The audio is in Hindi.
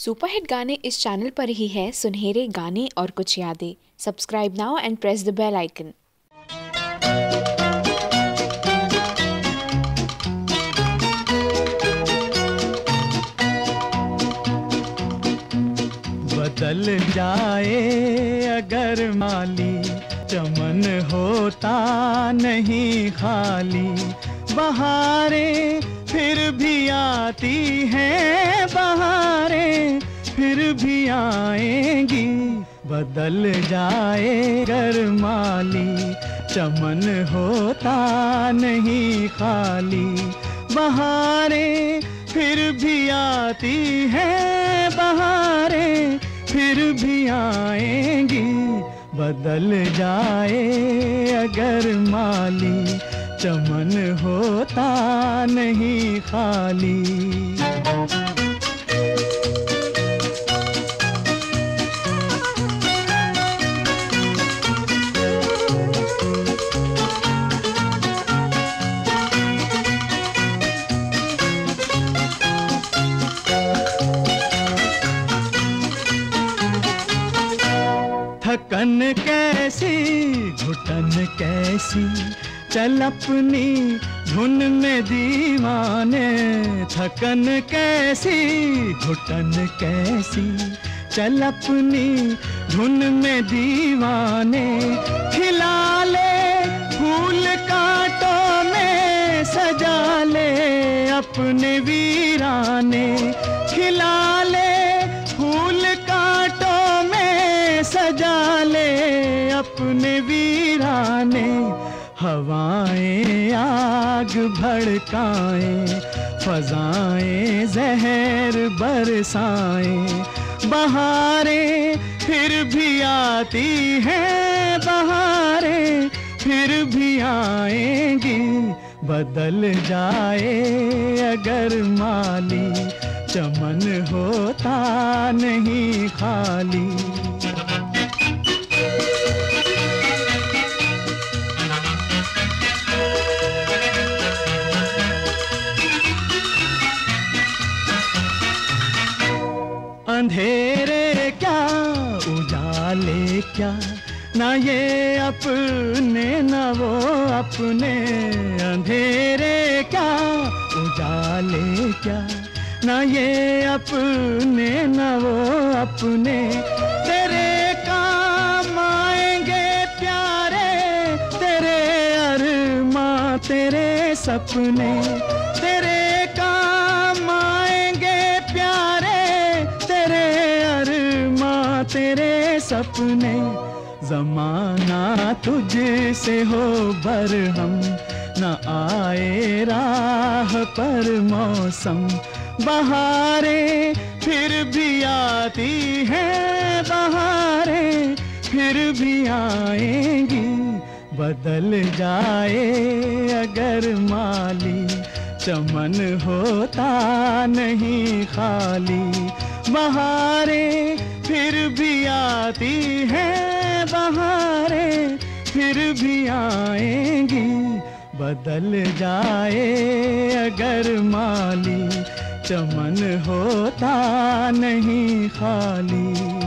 सुपरहिट गाने इस चैनल पर ही है, सुनहरे गाने और कुछ यादें। Subscribe now and press the bell icon. बदल जाए अगर माली, चमन होता नहीं खाली। बहारें फिर भी आती हैं, बहारें फिर भी आएंगी। बदल जाए अगर माली, चमन होता नहीं खाली। बहारें फिर भी आती हैं, बहारें फिर भी आएंगी। बदल जाए अगर माली, चमन होता नहीं खाली। थकन कैसी घुटन कैसी, चल अपनी धुन में दीवाने। थकन कैसी घुटन कैसी, चल अपनी धुन में दीवाने। खिला ले फूल कांटों में, सजा ले अपने वीराने। खिला ले फूल कांटों में, सजा ले अपने वीराने। हवाएं आग भड़काएं, फजाएं जहर बरसाएं। बहारें फिर भी आती हैं, बहारें फिर भी आएंगी। बदल जाए अगर माली, चमन होता नहीं खाली। अंधेरे क्या उजाले क्या, ना ये अपने ना वो अपने। अंधेरे क्या उजाले क्या, ना ये अपने ना वो अपने। तेरे काम आएंगे प्यारे, तेरे अरमां तेरे सपने। तेरे काम आएंगे प्यारे, तेरे अरमां तेरे सपने। ज़माना तुझसे हो बरहम, न आए राह पर मौसम। बहारें फिर भी आती हैं, बहारें फिर भी आएंगी। बदल जाए अगर माली, चमन होता नहीं खाली। बहारें फिर भी आती हैं, बहारें फिर भी आएंगी। बदल जाए अगर माली, चमन होता नहीं खाली।